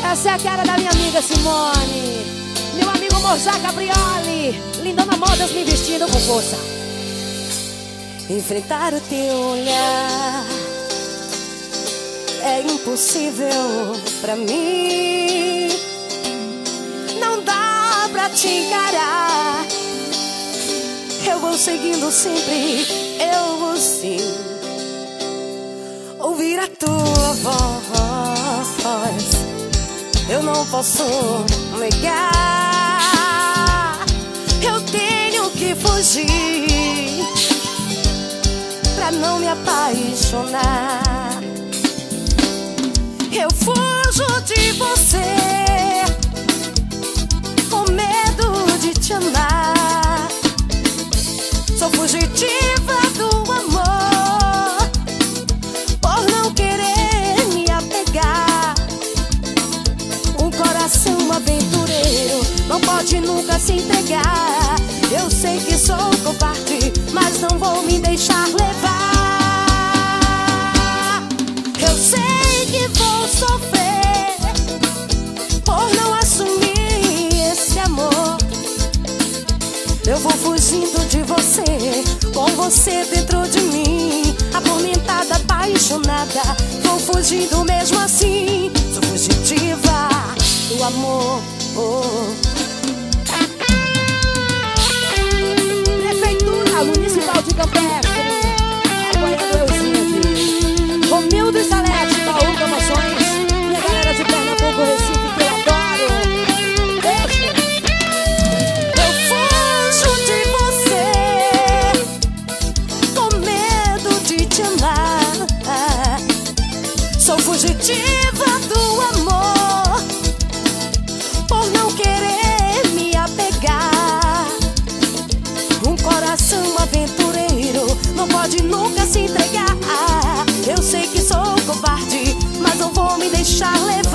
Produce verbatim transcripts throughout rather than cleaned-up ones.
Essa é a cara da minha amiga Simone, meu amigo Mozart Gabrioli, Lindona Modas me vestindo com força. Enfrentar o teu olhar é impossível pra mim. Não dá pra te encarar. Eu vou seguindo sempre, eu vou sim ouvir a tua voz. Eu não posso negar. Eu tenho que fugir pra não me apaixonar. Eu fujo de você com medo de te amar. Sou fugitiva do amor por não querer me apegar. Um coração aventureiro não pode nunca se entregar. Eu sei que sou covarde, mas não vou me deixar levar. Eu sei que vou sofrer por não assumir esse amor. Eu vou fugindo de você, com você dentro de mim, atormentada, apaixonada. Vou fugindo mesmo assim. Sou fugitiva do amor. Prefeitura Municipal de Campestre, apoiando Euzinho aqui. Romildo e Salete, Baú Promoções. E a galera de Pernambuco, Recife, que eu adoro. Beijo. Eu fujo de você com medo de te amar. Sou fugitiva do amor por não querer me apegar. Um coração aventureiro não pode nunca se entregar. Eu sei que sou covarde, mas não vou me deixar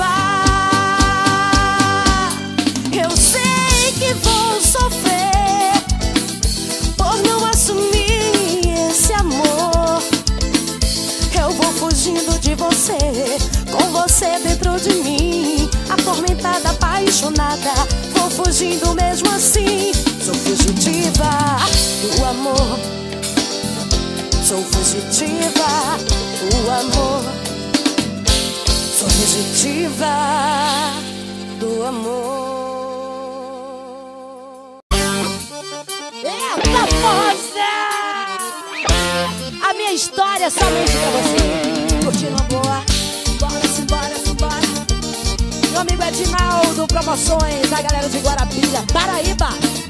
levar. Eu sei que vou sofrer por não assumir esse amor. Eu vou fugindo de você, com você dentro de mim, atormentada, apaixonada. Vou fugindo mesmo assim. Sou fugitiva do amor. Sou fugitiva do amor. Sou fugitiva do amor. Eita, força! A minha história é somente pra você. Curtindo a boa. Bora, simbora, simbora. Meu amigo Edinaldo, Promoções, a galera de Guarapira, Paraíba.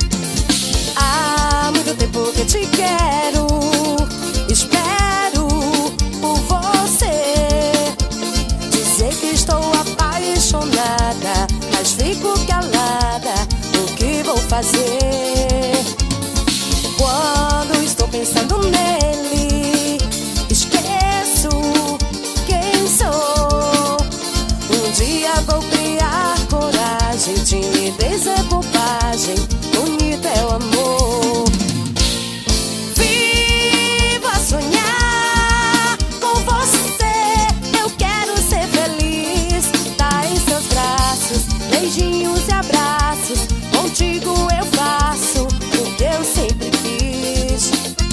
Há muito tempo que te quero, espero por você. Dizer que estou apaixonada, mas fico calada. O que vou fazer? Quando estou pensando nele, esqueço quem sou. Um dia vou criar coragem, timidez é bobagem, bonito é o amor. Vivo a sonhar com você, eu quero ser feliz. Tá em seus braços, beijinhos e abraços. Contigo eu faço o que eu sempre quis.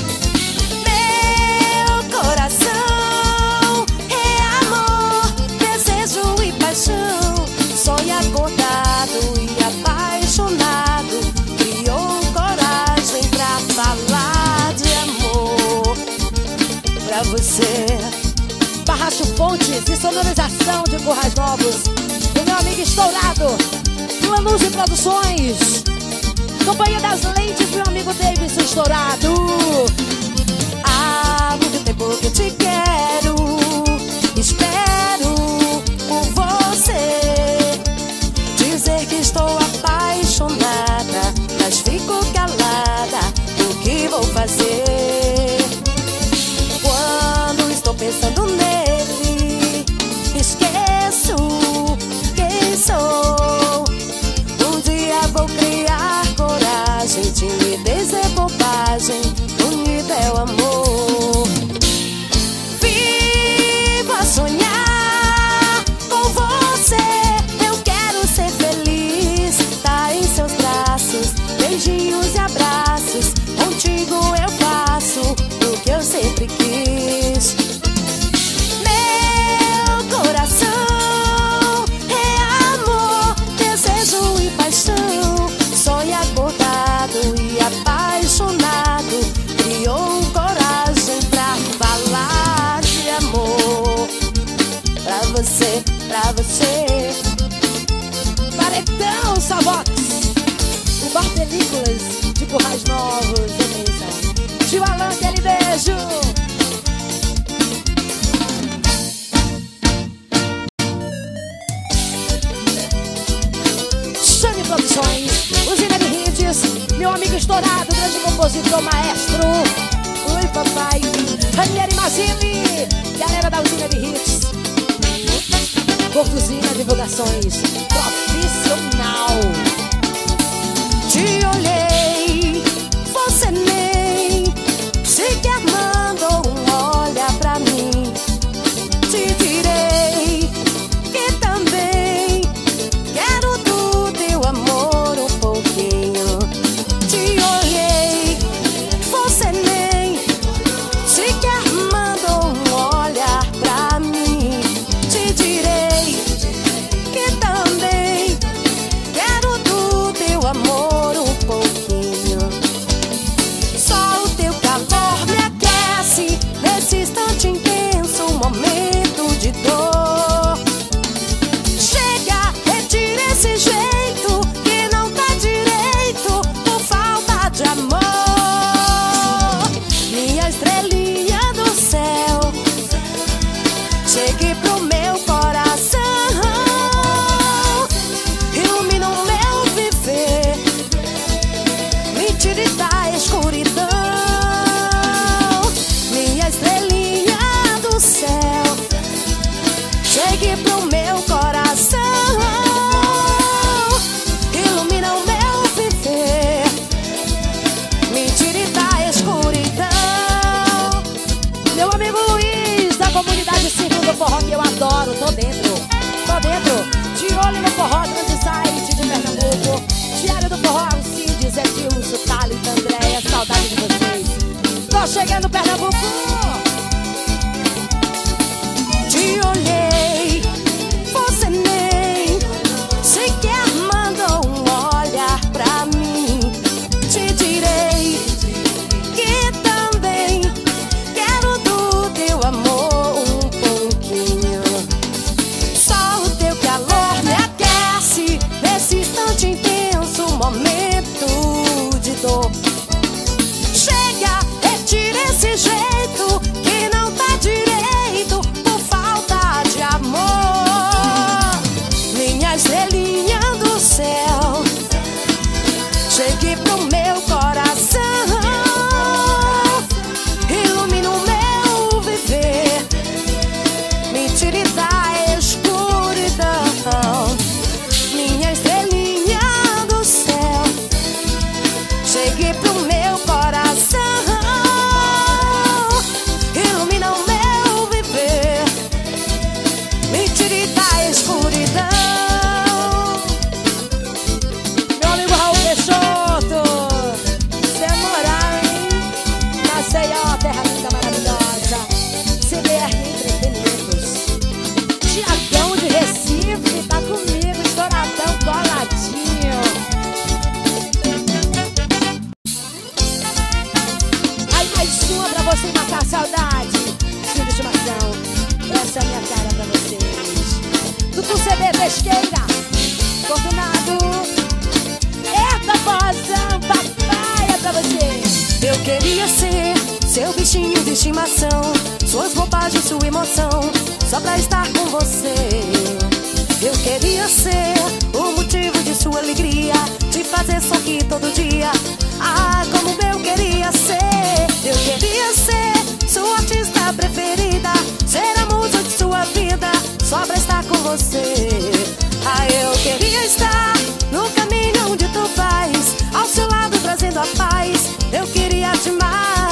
Meu coração é amor, desejo e paixão. Sonho acordado e apaixonado, criou coragem pra falar de amor pra você. Barracho Fontes e sonorização de Currais Novos. E meu amigo Estourado, Lanús e Produções. Companhia das Lentes, meu amigo Davidson Estourado. Há muito tempo que te quero, espero por você. Dizer que estou apaixonada, mas fico calada. O que vou fazer? Quando estou pensando nele, esqueço quem sou. Um dia vou criar coragem, timidez é bobagem, bonito é o amor. Vivo a sonhar viver pra você. Paredão Savox, o bar películas de Currais Novos, atenção. Tio Alan, aquele beijo. Xane Produções, Usina de Hits, meu amigo estourado, grande compositor, maestro. Oi, papai. Ranieri Mazili, galera da Usina de Hits. Cortuzina Divulgações, profissional. Te olhei, você nem sequer mandou um olhar pra mim. Te direi que também quero do teu amor um pouquinho. Te olhei, você nem sequer mandou um olhar pra mim. Te direi que também quero do teu amor um pouquinho. Só o teu calor me aquece nesse instante intenso, um momento de dor. Chega, retira esse jeito que não tá direito por falta de amor. Minha estrelinha do céu, chegue pro meu coração, ilumina o meu viver, me tire da escuridão. Minha estrelinha do céu, chegue pro meu coração, ilumina o meu viver, me tire da escuridão. Meu amigo Luiz, da comunidade Círculo do Forró, que eu adoro, tô dentro, tô dentro. De olho no forró, grande site de Pernambuco. Diário do Forró, Alcides, Edilson, Thalita, Andréia, saudade de vocês. Tô chegando, Pernambuco. Te olhei, você nem sequer mandou um olhar pra mim. Te direi que também quero do teu amor um pouquinho. Só o teu calor me aquece nesse instante intenso, um momento de dor. Chega, retira esse jeito que não tá direito por falta de amor. Minha estrelinha do céu, chegue pro meu coração, ilumina o meu viver, me tire da escuridão. Minha estrelinha do céu, chegue pro meu coração, ilumina o meu viver, me tire da escuridão. Meu amigo Raul Peixoto, cê é moral, hein? Maceió, terra linda, maravilhosa. C B R Entretenimentos. Tiagão de Recife, tá comigo, estouradão, coladinho. Aí mais uma pra você matar a saudade. Filho de estimação, essa é a minha cara pra vocês. Tudo C B Pesqueira, combinado. Eita, vozão, papai, é pra vocês. Eu queria ser seu bichinho de estimação, suas bobagens, sua emoção, só pra estar com você. Eu queria ser o motivo de sua alegria, te fazer sorrir todo dia. Ah, como eu queria ser. Eu queria ser sua artista preferida, ser a musa de sua vida, só pra estar com você. Ah, eu queria estar no caminho onde tu vais, ao seu lado trazendo a paz. Eu queria demais,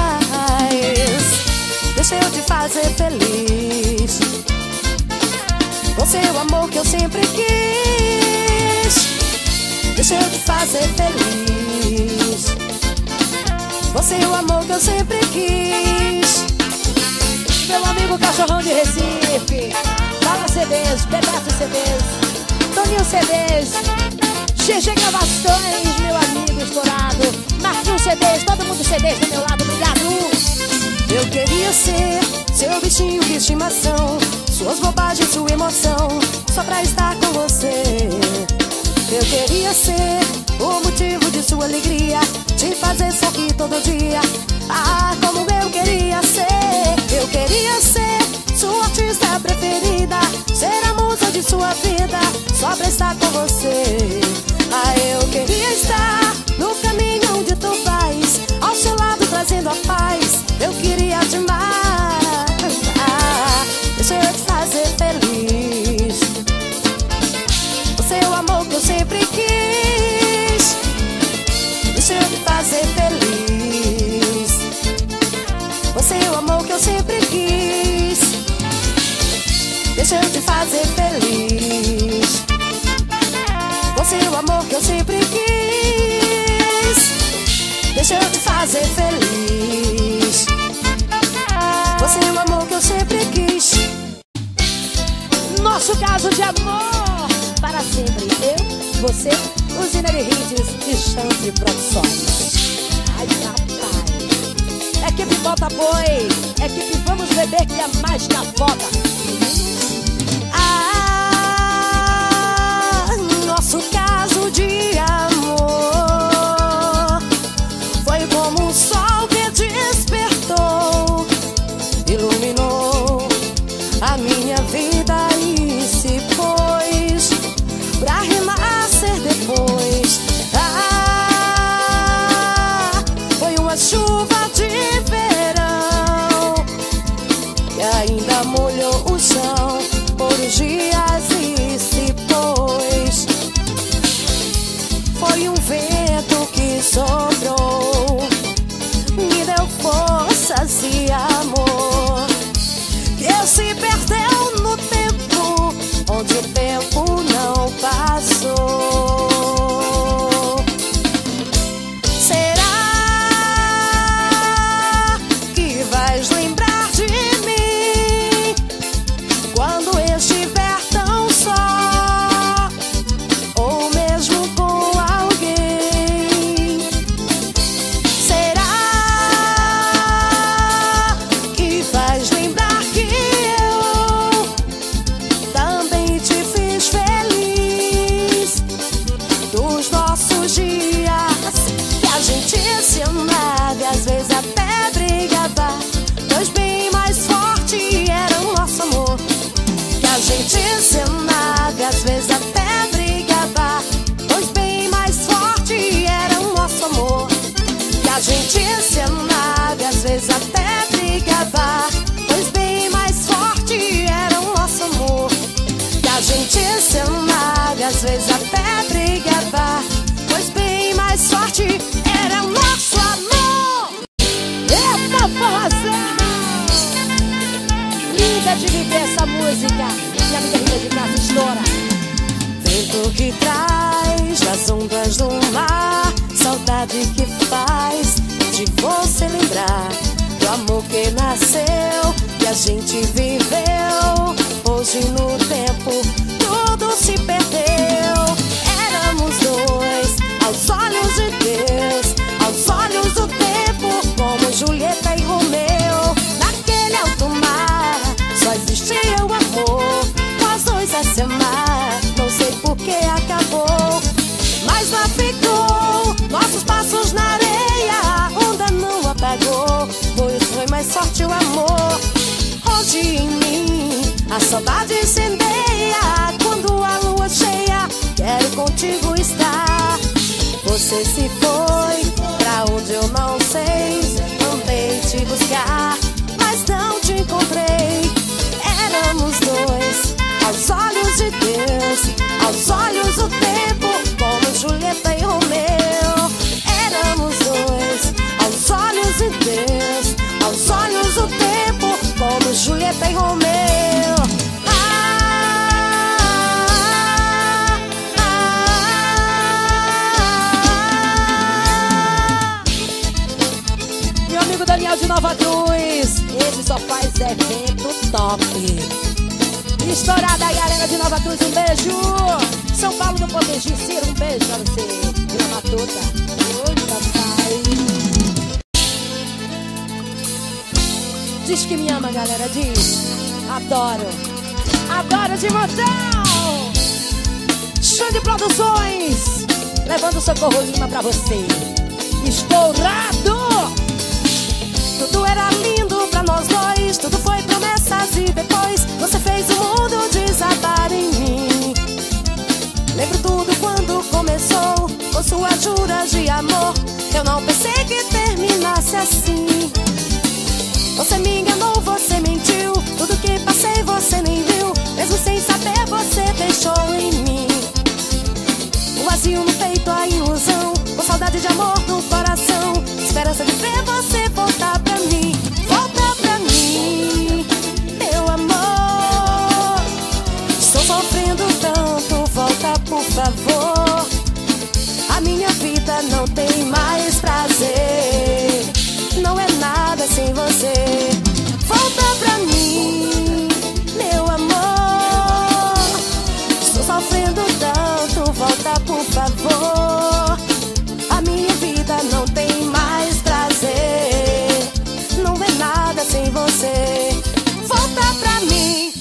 deixa eu te fazer feliz, com seu amor que eu sempre quis. Deixa eu te fazer feliz, com seu amor que eu sempre quis. Meu amigo Cachorrão de Recife, Fala C Ds, Bebeto C Ds, Toninho C Ds, G G Gravações, meu amigo estourado, Marquinhos C Ds, todo mundo C Ds do meu lado, obrigado. Eu queria ser seu bichinho de estimação, suas bobagens, sua emoção, só pra estar com você. Eu queria ser o motivo de sua alegria, te fazer sorrir todo dia. Ah, como eu queria ser. Eu queria ser sua artista preferida, ser a musa de sua vida, só pra estar com você. Ah, eu queria estar no caminho onde tu vais, ao seu lado trazendo a paz. Eu queria demais. Ah, deixa eu te fazer feliz. O seu amor que eu sempre quis. Deixa eu te fazer feliz. O seu amor que eu sempre quis. Deixa eu te fazer feliz. O seu amor que eu sempre quis. Deixa eu te fazer feliz. O seu amor que eu sempre quis. Nosso caso de amor para sempre. Eu, você, Usina de Hits e Chance Produções. Ai, rapaz. Equipe Bota Boi, equipe Vamos Beber, que é mais que a foda. Ah, nosso caso de amor foi como um sol que despertou, iluminou a minha vida e se pôs pra renascer depois. Ah, foi uma chuva de verão que ainda molhou o chão por uns dias e se pôs. Foi um vento que soprou, me deu forças e amor. Deus se perdeu no tempo, onde o tempo não passou. Será que vais lembrar de mim quando eu estiver tão só, ou mesmo com alguém? Será que vais lembrar que eu também te fiz feliz? Dos nossos dias que a gente se amava e às vezes até brigava, pois bem mais forte era o nosso amor. Que a gente se amava e às vezes até brigava, pois bem mais forte era o nosso amor. Que a gente se amava e às vezes até brigava, pois bem mais forte era o nosso amor. Que a gente se amava e às vezes até brigava, pois bem mais forte era o nosso amor. Eita, forrozão! Linda de viver essa música. E a minha vida de casa estoura. Vento que traz das ondas do mar, saudade que faz de você lembrar do amor que nasceu e a gente viveu. Hoje no tempo tudo se perdeu. Éramos dois aos olhos de Deus, aos olhos do tempo, como Julieta e Romeu. Naquele alto mar só existia o amor, nós dois a se amar. Não sei por que acabou, mas lá ficou nossos passos na areia. A onda não apagou, pois foi mais forte o amor. Hoje em mim a saudade incendeia. Quando a lua cheia, quero contigo estar. Você se foi pra onde eu não sei, tentei te buscar, mas não te encontrei. Éramos dois aos olhos de Deus, aos olhos do tempo, como Julieta e Romeu. Éramos dois aos olhos de Deus, aos olhos do tempo, como Julieta e Romeu. Ah, ah, ah. Meu amigo Daniel de Nova Cruz, esse só faz evento top. Estourada a galera de Nova Cruz, um beijo. São Paulo do Potengi, Ciro, um beijo pra você. Vila Matuta, oi papai. Diz que me ama, galera, diz. Adoro. Adoro de montão. Xande Produções, levando Socorro Lima pra você. Estourado. Tudo era lindo pra nós dois, tudo foi promessas e depois você fez o mundo desabar em mim. Lembro tudo quando começou, com suas juras de amor. Eu não pensei que terminasse assim. Você me enganou, você mentiu, tudo que passei você nem viu. Mesmo sem saber você deixou em mim o vazio no peito, a ilusão, com saudade de amor no coração, esperança de ver você voltar pra mim. Volta pra mim, meu amor. Estou sofrendo tanto, volta por favor. A minha vida não tem mais prazer, não é nada sem você. Volta pra mim, meu amor. Estou sofrendo tanto, volta por favor. A minha vida não tem mais prazer, não é nada sem você. Volta pra mim.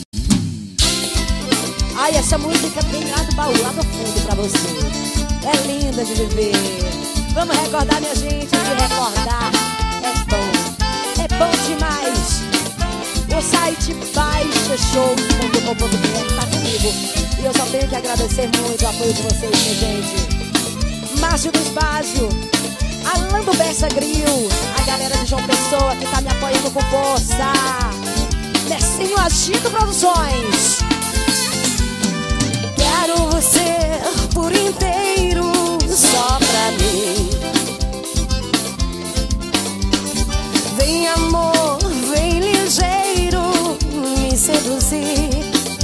Ai, essa música tem lá do baú, lá no fundo pra você. É linda de viver. Vamos recordar, minha gente, de recordar. É bom, é bom demais. O site baixa show ponto com ponto br tá comigo. E eu só tenho que agradecer muito o apoio de vocês, minha gente. Márcio do Espácio, Alan do Bessa Grill, a galera de João Pessoa que tá me apoiando com força. Messinho Agito Produções. Quero você por inteiro, só pra mim. Vem amor, vem ligeiro, me seduzir.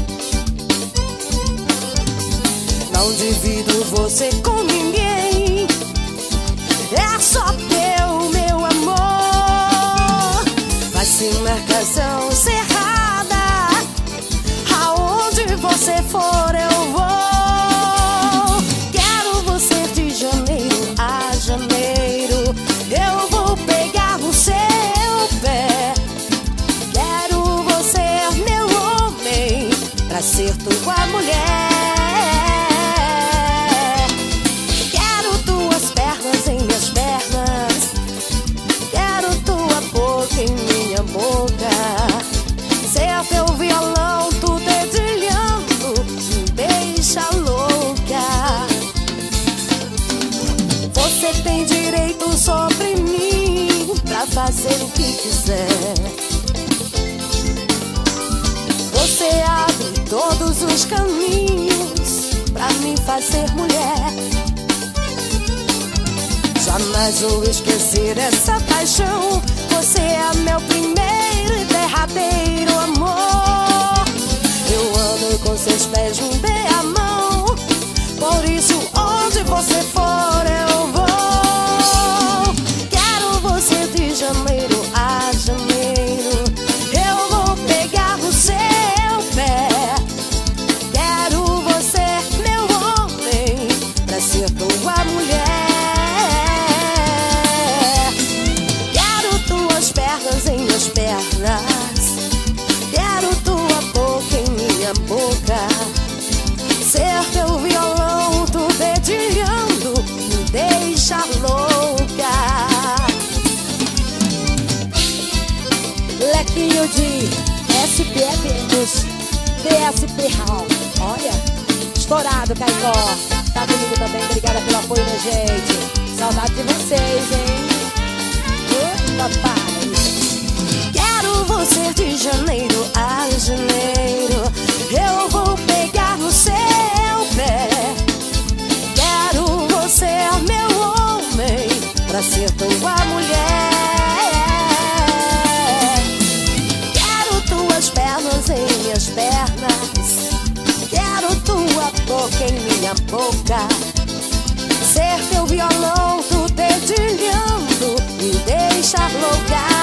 Não divido você com ninguém, é só teu, meu amor. Vai ser marcação cerrada, aonde você for eu vou. Quero você de janeiro a janeiro, eu vou pegar o seu pé. Quero você, meu homem, pra ser tua mulher. Quero tuas pernas em minhas pernas, quero tua boca em minha boca. Ser teu violão, tu dedilhando, me deixa louca. Você tem direito sobre mim pra fazer o que quiser. Você abre todos os caminhos pra me fazer mulher. Jamais vou esquecer essa paixão. Você é meu primeiro e derradeiro amor. Eu ando com seus pés junto à mão, por isso onde você for eu vou. Quero você de janeiro a janeiro, eu vou pegar o seu pé. Quero você, meu homem, pra ser tua mulher. Quero tuas pernas em minhas pernas, quero tua boca em minha boca. Ser teu violão, tu dedilhando, me deixa louca. Lequinho de S P Eventos, D S P Hall. Olha, estourado, Caicó. Tá comigo também, obrigada pelo apoio, minha gente. Saudade de vocês, hein? Ô, papai. Quero você de janeiro a janeiro, eu vou pegar no seu pé. Quero você, meu homem, pra ser tua mulher. Quero tuas pernas em minhas pernas, quero tua boca em minha boca. Ser teu violão, tu dedilhando, me deixa louca.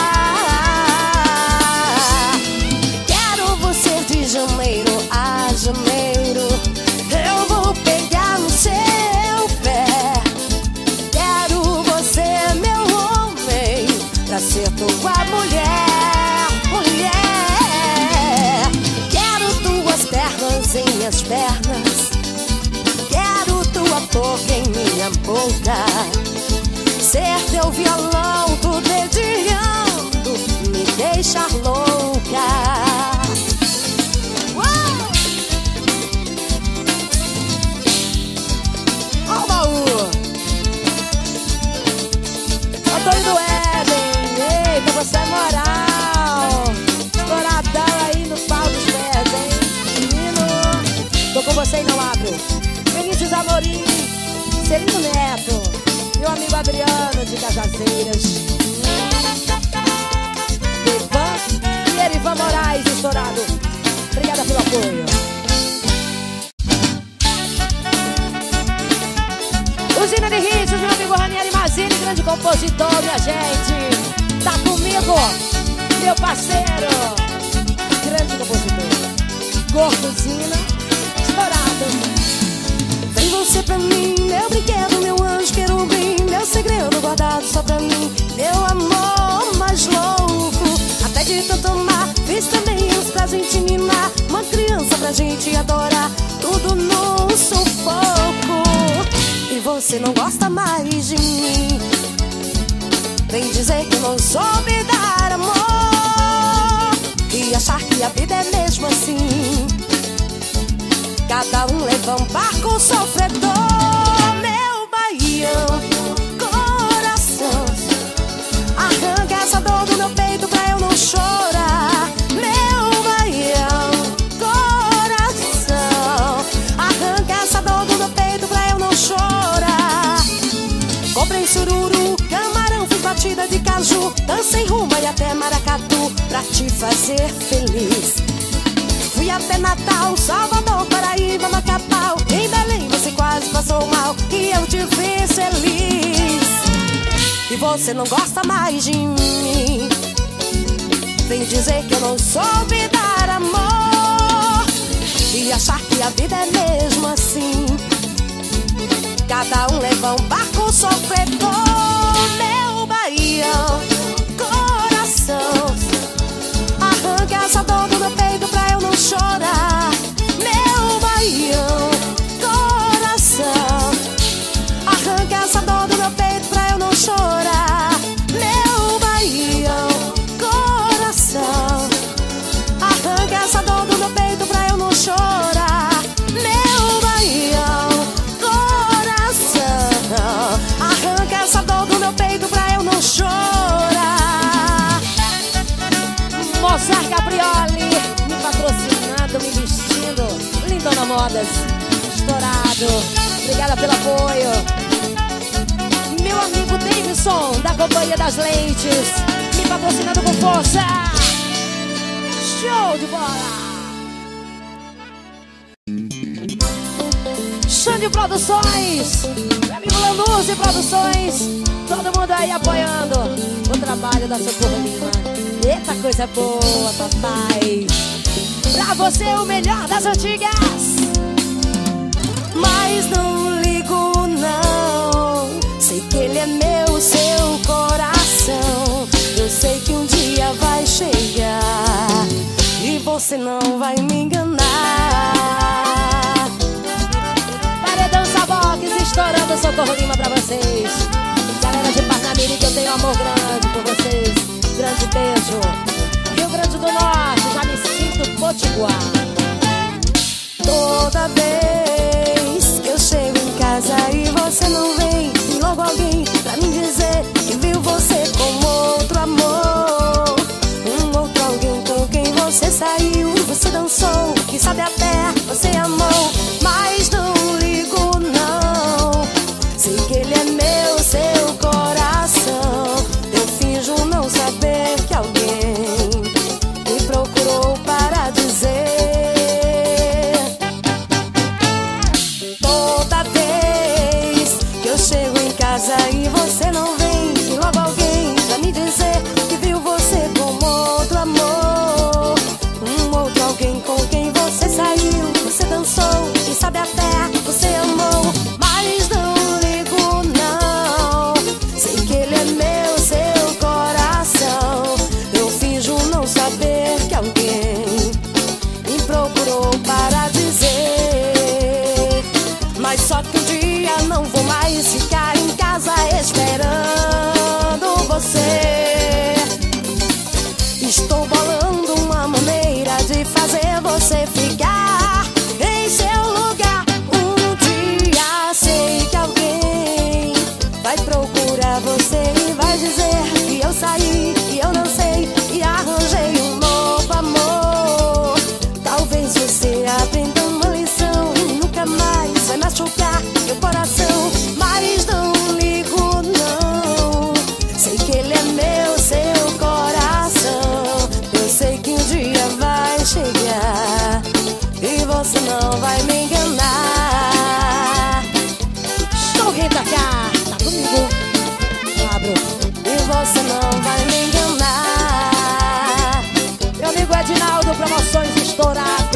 Quero você de janeiro a janeiro, eu vou pegar no seu pé. Quero você, meu homem, pra ser tua mulher, mulher. Quero tuas pernas pernas, quero tua boca em minha boca, ser teu violão, tu dedilhando, me deixar louca. Uou! Ó o baú! Antônio do Éden, eita, você é moral, estouradão aí no pau dos pés, hein, menino. Tô com você e não abro. Vinícius Amorim, Celino Neto, meu amigo Adriano de Cajazeiras, Ivan e Erivan Moraes, estourado. Obrigada pelo apoio. Usina de Ritmos, meu amigo Ranieri Mazini, grande compositor, minha gente. Tá comigo, meu parceiro, grande compositor. Gordozina, estourado. Vem você pra mim, meu brinquedo, meu anjo querubim, meu segredo guardado só pra mim, meu amor mais louco. Até de tanto amar, fiz também isso pra gente mimar, uma criança pra gente adorar, tudo num sufoco. E você não gosta mais de mim, vem dizer que eu não soube dar amor e achar que a vida é mesmo assim. Cada um leva um barco sofredor. Meu baião, coração, arranca essa dor do meu peito pra eu não chorar. Meu baião, coração, arranca essa dor do meu peito pra eu não chorar. Comprei sururu, camarão, fiz batida de caju, dancei rumba e até maracatu pra te fazer feliz. Fui até Natal, Salvador, Paraíba, Macapau, em Belém você quase passou mal e eu te fiz feliz. E você não gosta mais de mim, vem dizer que eu não soube dar amor e achar que a vida é mesmo assim. Cada um leva um barco sofredor. Meu baião, coração, arranca essa dor do meu peito pra eu não chorar. Meu baião, coração, arranca essa dor do meu peito pra eu não chorar. Meu baião, coração, arranca essa dor do meu peito pra eu não chorar. Meu baião, coração, arranca essa dor do meu peito pra eu não chorar. Mozart Gabrioli, me patrocinando, me vestindo, Lindona Modas, estourado. Obrigada pelo apoio. Meu amigo Davidson, da Companhia das Lentes, me patrocinando com força. Show de bola. Xande Produções, meu amigo Lanúzi Produções, todo mundo aí apoiando o trabalho da Socorro Lima. Eita coisa boa, papai. Pra você o melhor das antigas. Mas não ligo não, sei que ele é meu, seu coração. Eu sei que um dia vai chegar e você não vai me enganar. Paredão Saboques estourando Socorro Lima pra vocês. Galera de Parnamirim, que eu tenho amor grande por vocês. Grande beijo. Rio Grande do Norte, já me sinto potiguar. Toda vez que eu chego em casa e você não vem, tem logo alguém pra me dizer que viu você com outro amor. Um outro alguém com quem você saiu, você dançou, quem sabe até você amou. Mas não ligo não, sei que ele é meu, seu coração. Eu finjo não saber que alguém me procurou para dizer. Toda vez que eu chego em casa e você não vem, tem logo alguém pra me dizer que viu você com outro amor. Um outro alguém com quem você saiu, você dançou, quem sabe até você amou. Mas não ligo não, sei que ele é meu, seu coração. Eu finjo não saber que alguém me procurou para dizer. você não vai me enganar. Meu amigo Edinaldo, promoções estourado.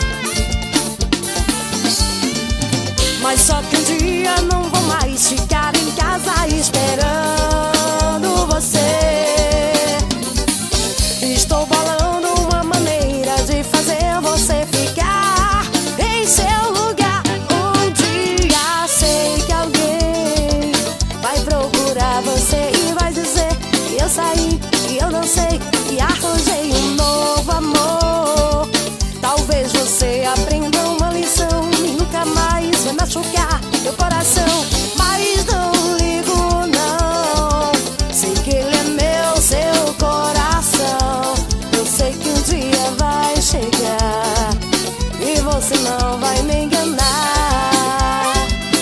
Mas só que um dia não vou mais ficar em casa esperando você. Estou bolando uma maneira de fazer você ficar em seu lugar. Um dia sei que alguém vai procurar você e vai dizer que eu saí, que eu não sei, que arranjei um novo amor. Talvez você aprenda uma lição e nunca mais vai machucar meu coração. Mas não ligo não, sei que ele é meu, seu coração. Eu sei que um dia vai chegar e você não vai me enganar.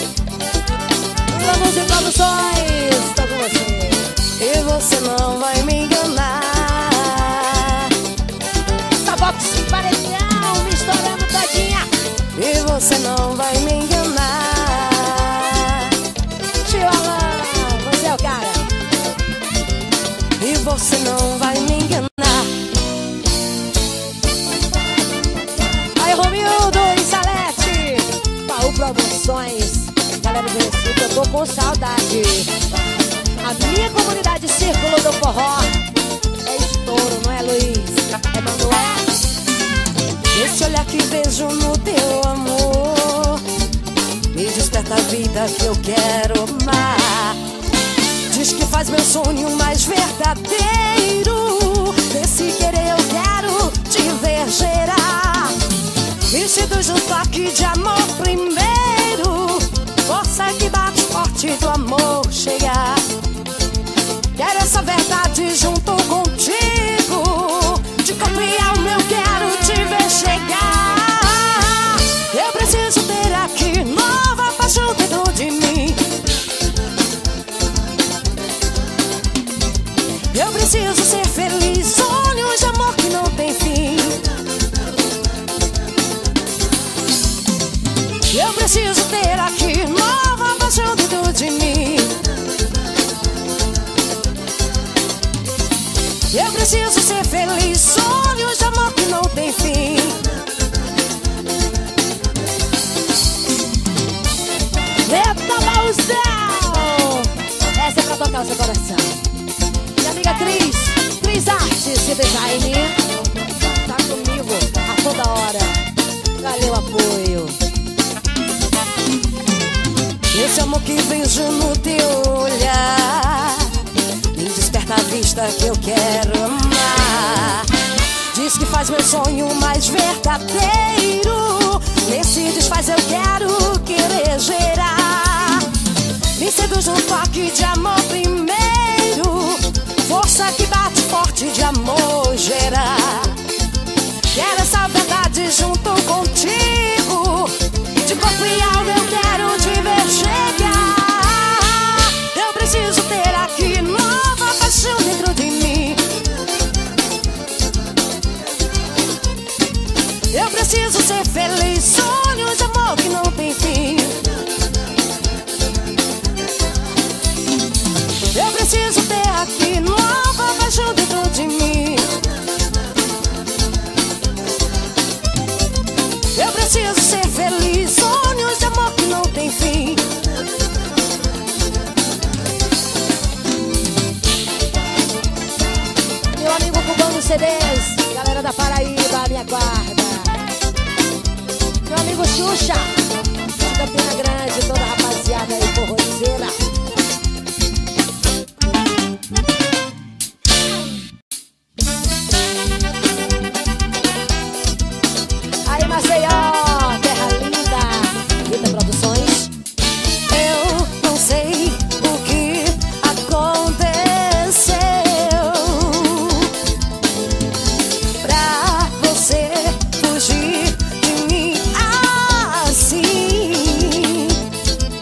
Vamos de produções, tô com você. E você não vai me enganar. Sabox paredão, misturando todinha. E você não vai me enganar. Tio Alan, você é o cara. E você não vai me enganar. Aí, Romildo e Salete, Baú Produções. Galera do Recife, eu tô com saudade. A minha comunidade Círculo do Forró é estouro, não é, Luiz? É Manuel? Esse olhar que vejo no teu amor me desperta a vida que eu quero amar. Diz que faz meu sonho mais verdadeiro. Nesse querer eu quero te ver gerar. Me seduz um toque de amor primeiro. Força que bate forte do amor chegar. Quero essa verdade junto contigo. De corpo e alma eu quero te ver chegar. Eu preciso ter aqui nova paixão dentro de mim. Eu preciso ser feliz, sonhos de amor que não tem fim. Eu preciso ter aqui nova paixão dentro de mim. Eu preciso ser feliz, sonhos de amor que não tem fim. Eita, baúzão! Essa é pra tocar o seu coração. Minha amiga Cris, Cris Artes e Design, tá comigo a toda hora. Valeu, apoio. Esse amor que vejo no teu olhar me desperta a vista que eu quero amar. Diz que faz meu sonho mais verdadeiro. Nesse desfaz eu quero querer gerar. Me seduz um toque de amor primeiro. Força que bate forte de amor gerar. Quero essa verdade junto contigo. De corpo e alma eu quero te ver chegar. Eu preciso ter aqui nova paixão dentro de mim. Eu preciso ser feliz, sonhos de amor que não tem fim. Eu preciso ter aqui nova paixão dentro de mim. Eu preciso ser feliz, sonhos de amor que não tem fim. Meu amigo Cubano C Ds, galera da Paraíba, minha guarda. Meu amigo Xuxa, Campina Grande, toda a rapaziada aí, forrozeira. Aí, Maceió, terra linda, Rita Produções. Eu não sei o que aconteceu pra você fugir de mim assim.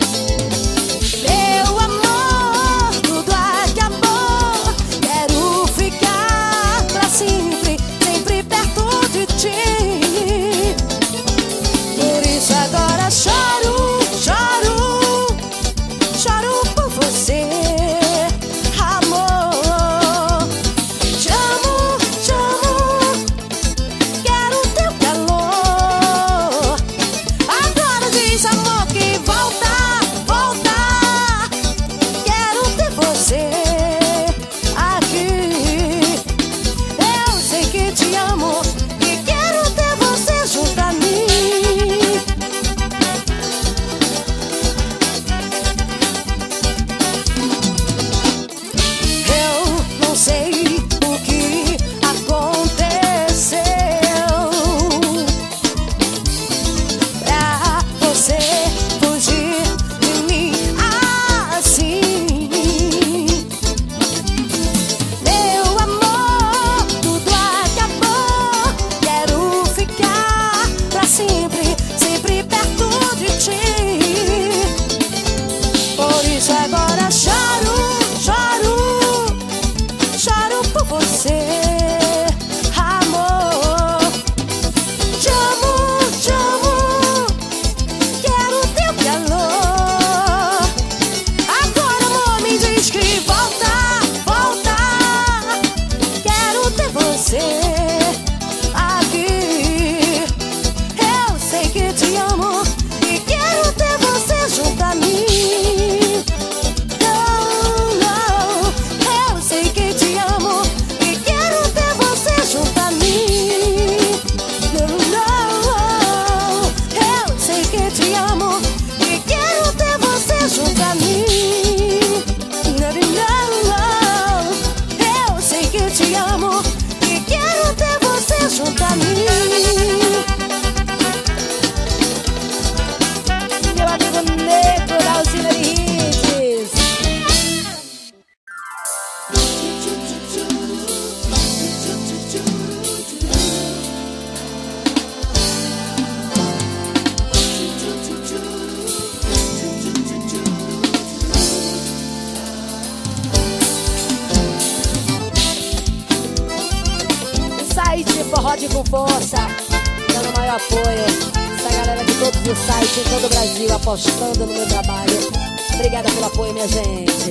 gente com força, dando maior apoio. Essa galera de todos os sites em todo o Brasil apostando no meu trabalho. Obrigada pelo apoio, minha gente.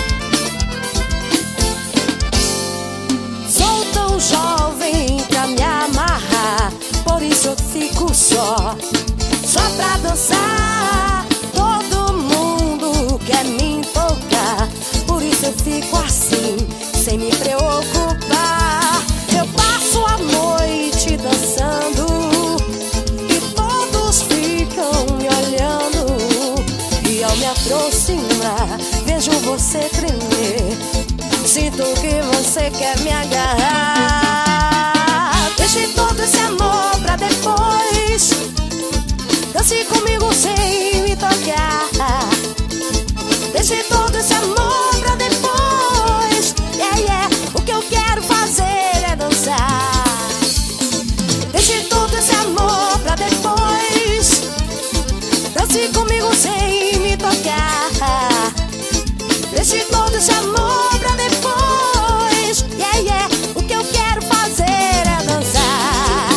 Sou tão jovem pra me amarrar, por isso eu fico só, só pra dançar. Todo mundo quer me tocar, por isso eu fico assim, sem me preocupar. Eu passo a noite dançando e todos ficam me olhando. E ao me aproximar, vejo você tremer, sinto que você quer me agarrar. Deixe todo esse amor pra depois, dance comigo sem me tocar. Deixe todo esse amor pra depois, yeah, yeah. O que eu quero fazer é dançar. Deixe todo esse amor pra depois, dance comigo sem me tocar. Deixe todo esse amor pra depois, yeah, yeah. O que eu quero fazer é dançar.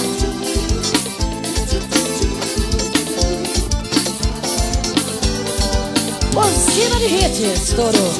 Usina de hits, estourou.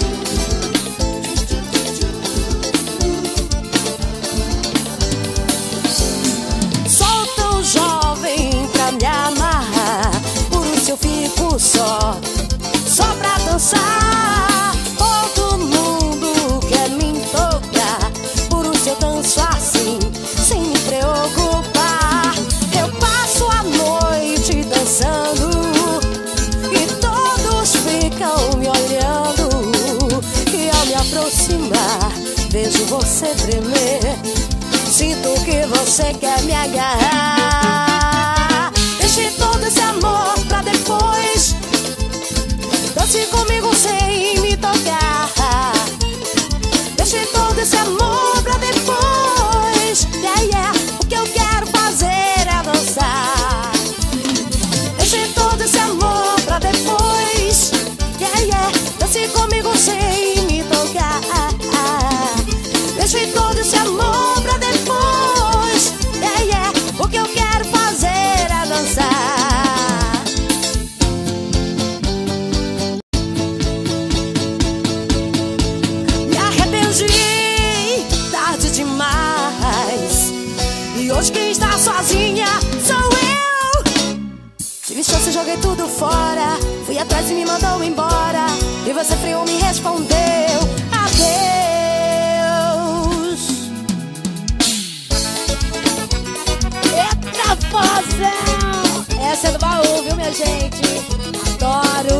Sou tão jovem pra me amarrar, por isso eu fico só, só pra dançar. Todo mundo quer me tocar, por isso eu danço assim, sem me preocupar. Eu passo a noite dançando e todos ficam me olhando. E ao me aproximar, vejo você tremer, sinto que você quer me agarrar. Deixe todo esse amor pra depois, dance comigo sem me tocar. Deixe todo esse amor pra depois, yeah, yeah. O que eu quero fazer é dançar. Deixe todo esse amor pra depois, yeah, yeah. Dance comigo sem me tocar. Deixe todo esse amor pra depois, yeah, yeah. O que eu quero fazer é dançar. Me arrependi, tarde demais, e hoje quem está sozinha sou eu. Tive chance, joguei tudo fora, fui atrás e me mandou embora, e você frio me respondeu adeus. Eita, fozão! Essa é do baú, viu, minha gente? Adoro!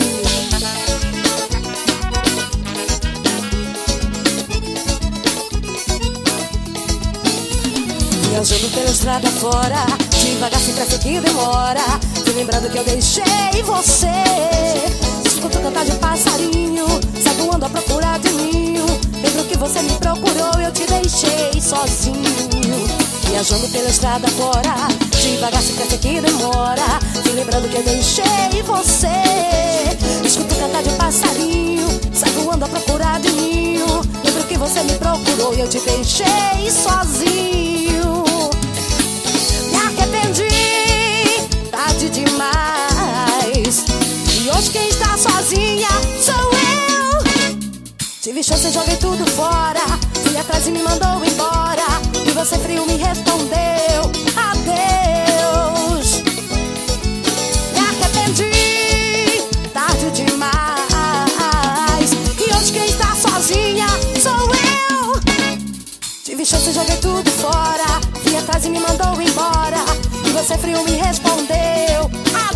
Viajando pela estrada fora, devagar sem pressa que demora, fui lembrando que eu deixei você. Escuto cantar de passarinho, sai voando à procura de ninho. Lembro que você me procurou e eu te deixei sozinho. Viajando pela estrada fora, devagar sem pressa que demora, fui lembrando que eu deixei você. Escuto cantar de passarinho, sai voando à procura de ninho. Lembro que você me procurou e eu te deixei sozinho. Me arrependi, tarde demais, e hoje quem está sozinha sou eu. Tive chance, joguei tudo fora, fui atrás e me mandou embora, e você frio me respondeu adeus. Me arrependi, tarde demais, e hoje quem está sozinha sou eu. Tive chance, joguei tudo fora, fui atrás e me mandou embora, e você frio me respondeu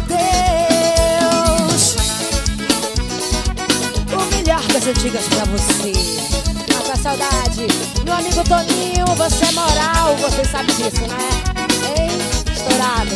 adeus. O melhor das antigas pra você. Mata a saudade. Meu amigo Toninho, você é moral, você sabe disso, né? Hein? Estourado.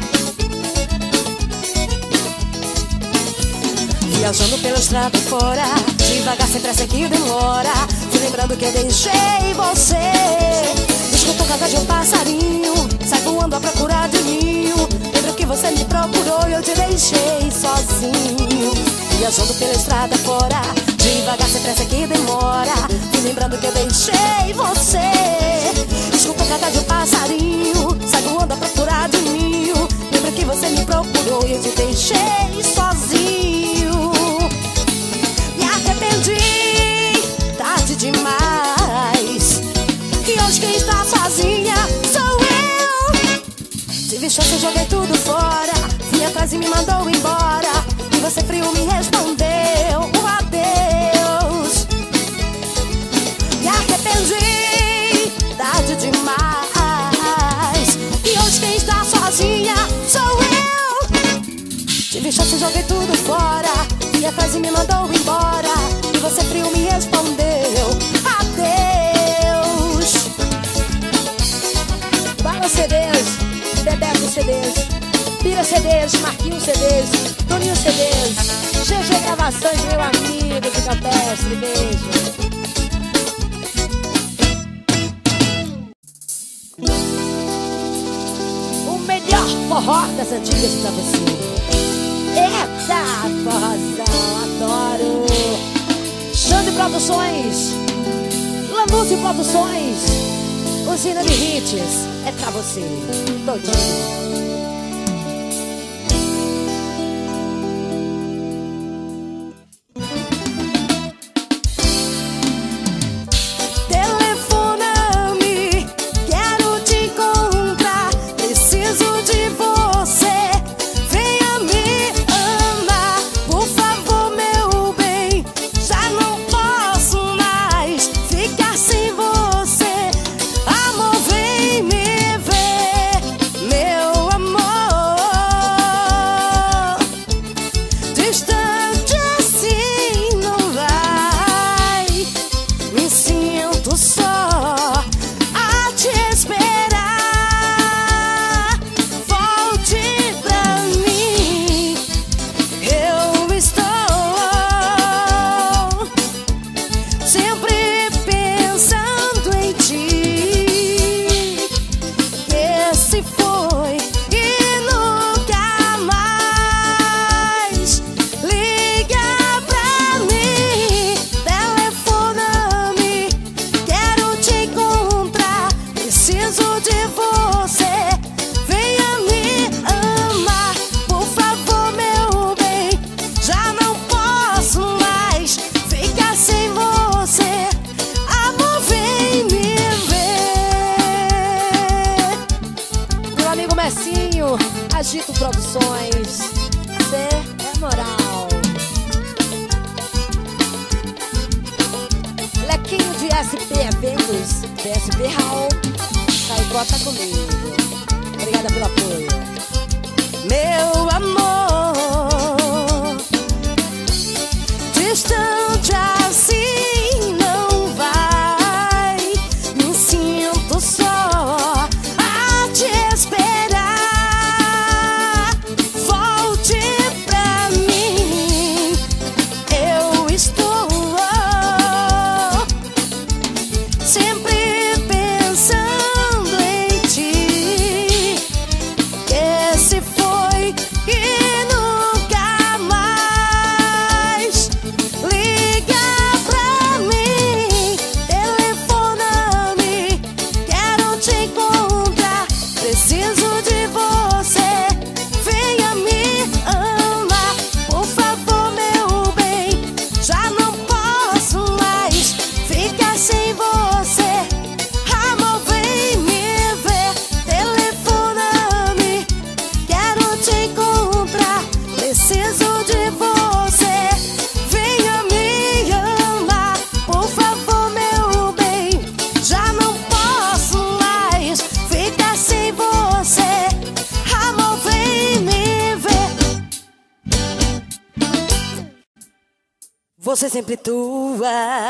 Viajando pela estrada fora, devagar sem pressa que demora, fui lembrando que eu deixei você. Escuto cantar de um passarinho, sai voando à procura de ninho. Lembro que você me procurou e eu te deixei sozinho. Viajando pela estrada fora, Devagar, sem pressa que demora. Fui lembrando que eu deixei você. Escuta o cantar de um passarinho, sai voando a procurar de um ninho. Lembra que você me procurou e eu te deixei sozinho. Me arrependi, tarde demais. E hoje quem está sozinha sou eu. Tive chance, joguei tudo fora. Fui atrás e me mandou embora. E você frio me respondeu um adeus. Me arrependi, tarde demais. E hoje quem está sozinha sou eu. Tive chance, joguei tudo fora. Fui atrás e me mandou embora. E você frio me respondeu adeus. Bala C Ds, Bebeco C Ds, Pira C Ds, Marquinho C Ds, Toninho C Ds, G G Gravações, meu amigo de Campestre, beijo. O melhor forró das antigas pra você. Eita, forrozão, adoro. Xande Produções, Lanúcio Produções, Usina de Hits, é pra você, todinho. Agito Produções, cê é moral. Lequinho de S P Eventos, D S P Raul, cai e bota comigo. Obrigada pelo apoio. Meu amor, distante assim não vai. Me sinto só a te esperar. Você sempre tua.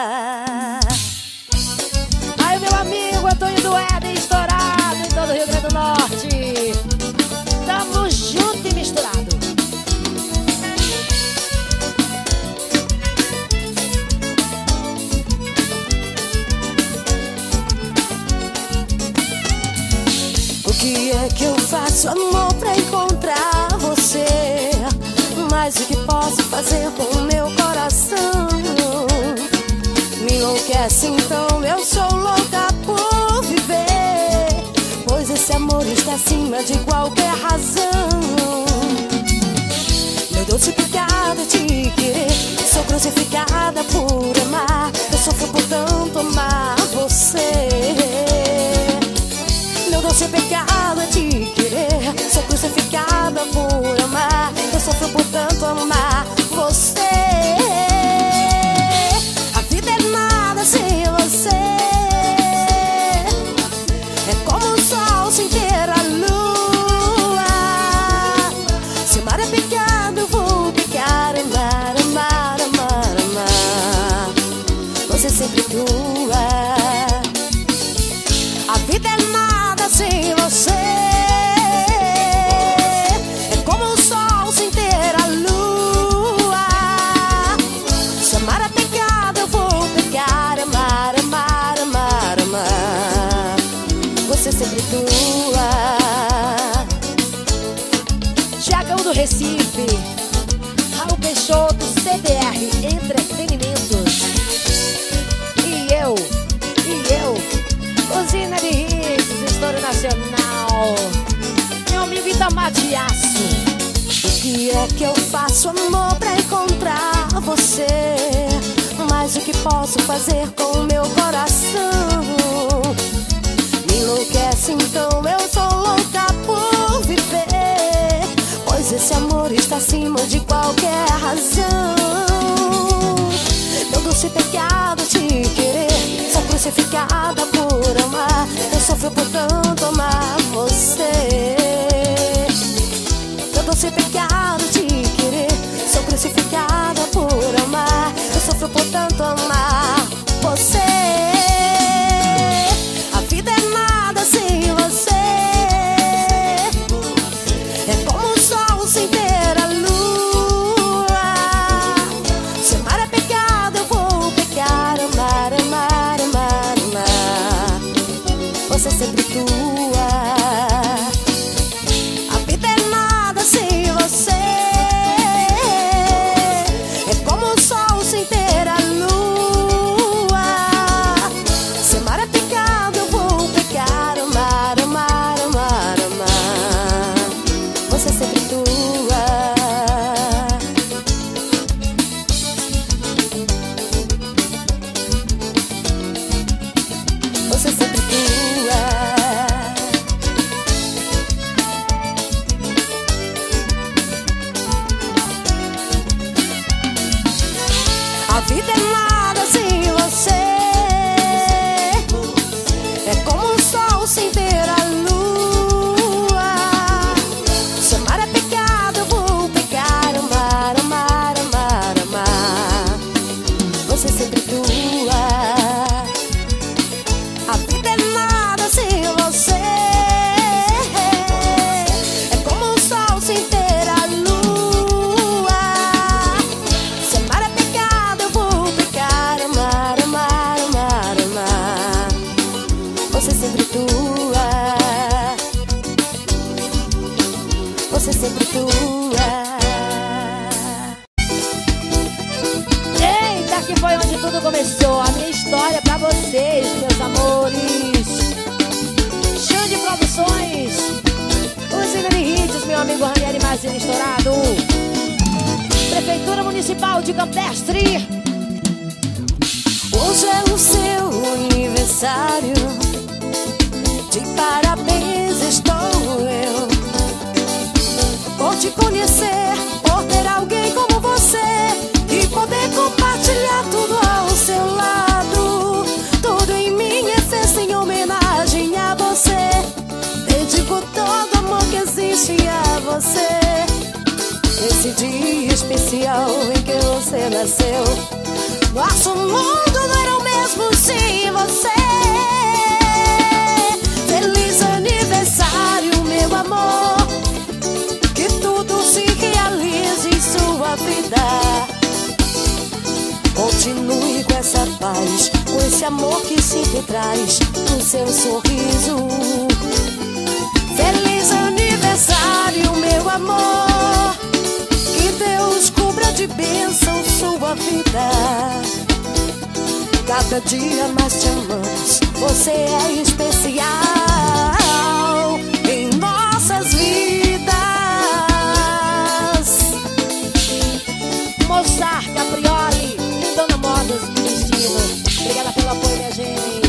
Aí, meu amigo Antônio do Éden, estourado em todo o Rio Grande do Norte. Tamo junto e misturado. O que é que eu faço, amor, pra encontrar você? Mas o que posso fazer com o meu coração? enlouquece, então eu sou louca por viver, pois esse amor está acima de qualquer razão. Meu doce pecado te querer, sou crucificada por amar, eu sofro por tanto amar você. Meu doce pecado é te querer, sou crucificada por amar, eu sofro por tanto amar você. A vida é nada sem você, é como o sol sem ter a lua. Se o mar é pecado, eu vou pecar, amar, amar, amar, amar, você sempre tua. A vida é nada sem você, é como o sol sem ter a lua. Se amar é pecado, eu vou pecar, amar, amar, amar, amar, você sempre tua. Tiagão do Recife, Raul Peixoto, C D R Entretenimentos. E eu, e eu, Usina de Hits, História Nacional. Meu amigo Itamar de Aço. O que é que eu faço, amor, pra encontrar você? Mas o que posso fazer com o meu coração? Me enlouquece, então eu sou louca por viver, pois esse amor está acima de qualquer razão. Meu doce pecado te querer, sou crucificada por amar, eu sofro por tanto amar você. Meu doce pecado te querer, sou crucificada por amar, eu sofro por tanto amar você. A vida é nada sem você, é como o sol sem ter a lua. Se amar é pecado, eu vou pecar, amar, amar, amar, amar, você sempre tua. A vida é nada sem você, é como o sol sem ter a lua. Se amar é pecado, eu vou pecar, amar, amar, amar, amar, você sempre tua. Você sempre tua. A vida é nada sem você, é como o sol sem ter a lua. Se amar é pecado, eu vou pecar, amar, amar, amar, amar, você sempre tua. A vida é nada sem você, é como o sol sem ter a lua. Se amar é pecado, eu vou pecar, amar, amar, amar, amar, você sempre tua. Você sempre tua. Eita, que foi onde tudo começou. A minha história pra vocês, meus amores. Xande Produções, Usina de Hits, meu amigo Ranieri Mazina Estourado. Prefeitura Municipal de Campestre. Hoje é o seu aniversário, de parabéns estou eu, por te conhecer, por ter alguém como você e poder compartilhar tudo ao seu lado. Tudo em mim é festa em homenagem a você, dedico todo o amor que existe a você. Esse dia especial em que você nasceu, nosso mundo não era o mesmo sem você. Feliz aniversário, meu amor, que tudo se realize em sua vida. Continue com essa paz, com esse amor que sempre traz no seu sorriso. Feliz aniversário, meu amor, que Deus cubra de bênção sua vida. Cada dia mais te amamos, você é especial em nossas vidas. Mozart, Caprioli, Dona Modas, Destino. Obrigada pelo apoio, minha gente.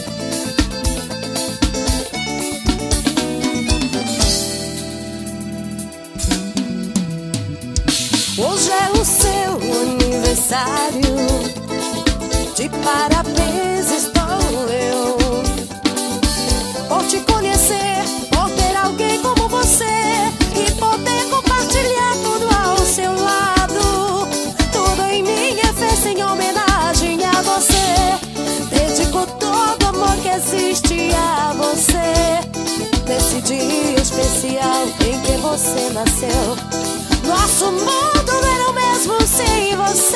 Hoje é o seu aniversário, de parabéns estou eu. Por te conhecer, por ter alguém como você e poder compartilhar tudo ao seu lado. Tudo em mim é feito em homenagem a você. Dedico todo o amor que existe a você, nesse dia especial em que você nasceu. Nosso mundo não era o mesmo sem você.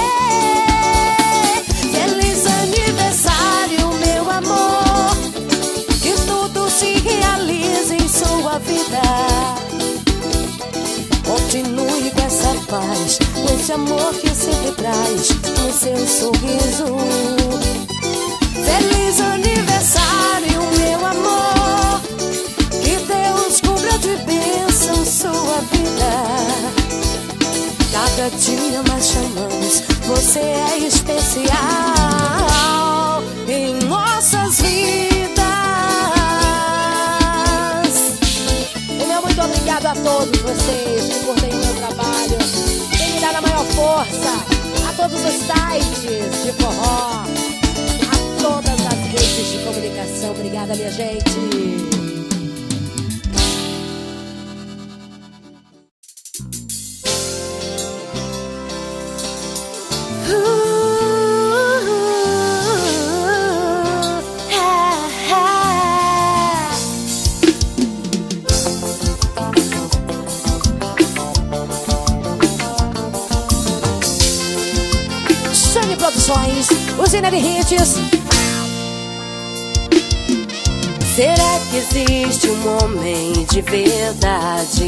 Feliz aniversário, meu amor, que tudo se realize em sua vida. Continue com essa paz, com esse amor que sempre traz no seu sorriso. Feliz aniversário, meu amor, que Deus cubra de bênção sua vida. Cada dia mais chamamos, você é especial em nossas vidas. O meu muito obrigado a todos vocês que curtem o meu trabalho, que me dá a maior força, a todos os sites de forró, a todas as redes de comunicação. Obrigada, minha gente. Produções, usina de hits. Será que existe um homem de verdade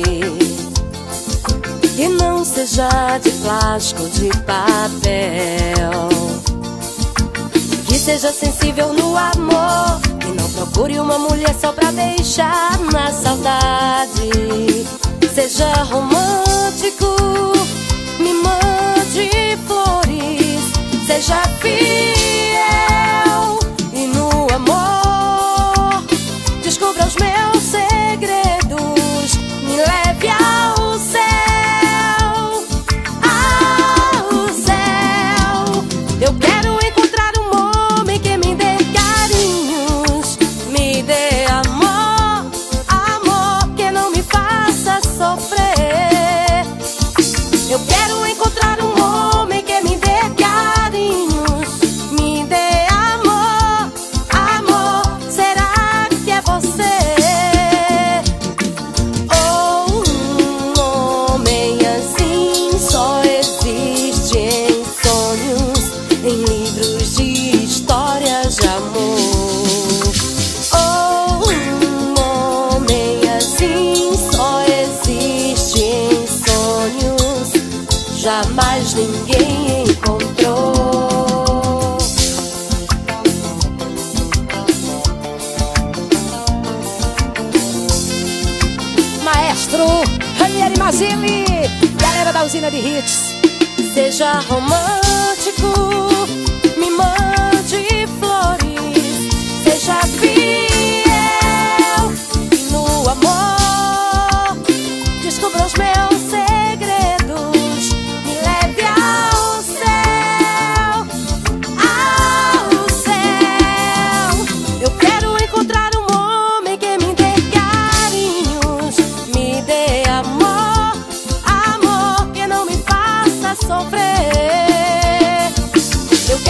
que não seja de plástico, de papel, que seja sensível no amor, que não procure uma mulher só pra deixar na saudade? Seja romântico, me mande flores, seja fiel e no amor descubra os meus segredos, me leve ao céu, ao céu. Eu quero encontrar um homem que me dê carinhos, me dê amor, amor que não me faça sofrer. Eu quero encontrar um homem que me dê carinhos, me dê amor, amor. Será que é você? Ou um homem assim só existe em sonhos, em livros de histórias de amor? Ou um homem assim só existe em sonhos, jamais ninguém encontrou. Maestro Ranieri Mazzilli, galera da usina de hits. Seja romântico, me mande flores, seja fiel e no amor descubra os meus segredos, me leve ao céu, ao céu. Eu quero encontrar um homem que me dê carinhos, me dê amor, amor que não me faça sofrer. Eu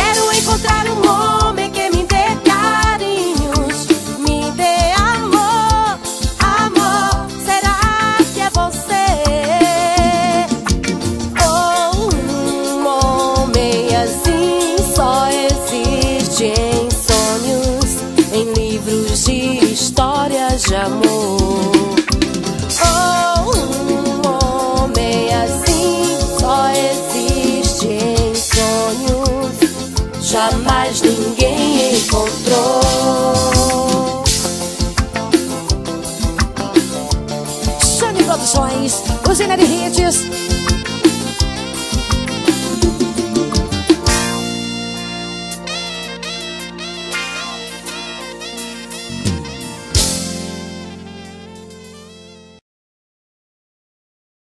hits.